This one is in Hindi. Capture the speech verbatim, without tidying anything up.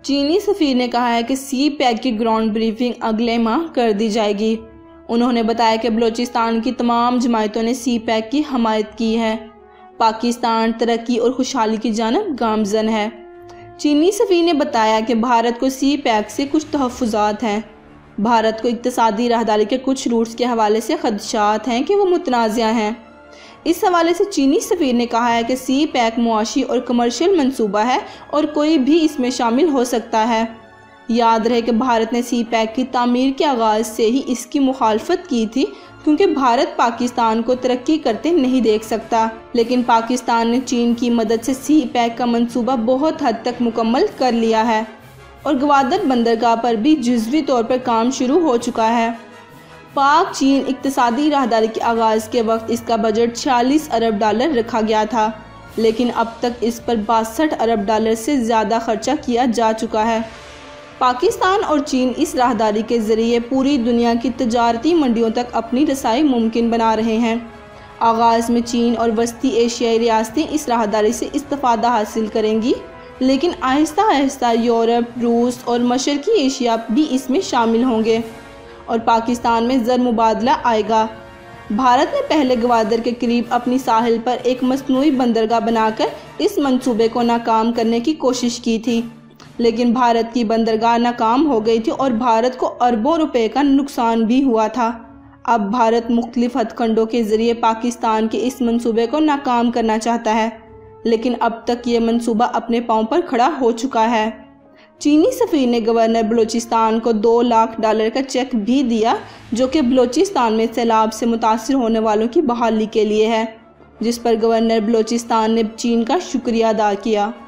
चीनी सफीर ने कहा है कि सी पैक की ग्राउंड ब्रीफिंग अगले माह कर दी जाएगी। उन्होंने बताया कि बलूचिस्तान की तमाम जमायतों ने सी पैक की हमायत की है। पाकिस्तान तरक्की और खुशहाली की जानब गामजन है। चीनी सफीर ने बताया कि भारत को सी पैक से कुछ तहफ़्फ़ुज़ात हैं। भारत को इक़्तिसादी राहदारी के कुछ रूट्स के हवाले से खदशात हैं कि वो मुतनाज़ा हैं। इस हवाले से चीनी सफीर ने कहा है कि सी पैक मुआशी और कमर्शियल मंसूबा है और कोई भी इसमें शामिल हो सकता है। याद रहे कि भारत ने सी पैक की तामीर के आगाज़ से ही इसकी मुखालफत की थी, क्योंकि भारत पाकिस्तान को तरक्की करते नहीं देख सकता। लेकिन पाकिस्तान ने चीन की मदद से सी पैक का मंसूबा बहुत हद तक मुकम्मल कर लिया है और ग्वादर बंदरगाह पर भी जुज़वी तौर पर काम शुरू हो चुका है। पाक चीन इक़्तिसादी राहदारी के आगाज़ के वक्त इसका बजट छियालीस अरब डॉलर रखा गया था, लेकिन अब तक इस पर बासठ अरब डॉलर से ज़्यादा खर्चा किया जा चुका है। पाकिस्तान और चीन इस राहदारी के ज़रिए पूरी दुनिया की तजारती मंडियों तक अपनी रसाई मुमकिन बना रहे हैं। आगाज़ में चीन और वस्ती एशियाई रियासतें इस राहदारी से इस्तिफ़ादा हासिल करेंगी, लेकिन आहिस्ता आहिस्ता यूरोप, रूस और मशरक़ी एशिया भी इसमें शामिल होंगे और पाकिस्तान में ज़र मुबादला आएगा। भारत ने पहले ग्वादर के करीब अपनी साहिल पर एक मसनूई बंदरगाह बनाकर इस मंसूबे को नाकाम करने की कोशिश की थी, लेकिन भारत की बंदरगाह नाकाम हो गई थी और भारत को अरबों रुपए का नुकसान भी हुआ था। अब भारत मुख्तलिफ हथकंडों के ज़रिए पाकिस्तान के इस मंसूबे को नाकाम करना चाहता है, लेकिन अब तक ये मंसूबा अपने पाँव पर खड़ा हो चुका है। चीनी सफीर ने गवर्नर बलूचिस्तान को दो लाख डॉलर का चेक भी दिया, जो कि बलूचिस्तान में सैलाब से मुतासिर होने वालों की बहाली के लिए है, जिस पर गवर्नर बलूचिस्तान ने चीन का शुक्रिया अदा किया।